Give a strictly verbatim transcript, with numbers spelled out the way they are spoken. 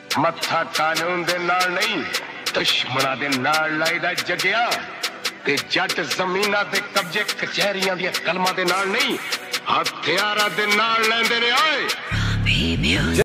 मत्था कानून दे नाल नहीं दुश्मना दे नाल लाइदा जगिया ते जट जमीना ते कब्जे कचहरियां दी कलमां दे नाल नहीं हथियारां दे नाल लैंदे ने ओए।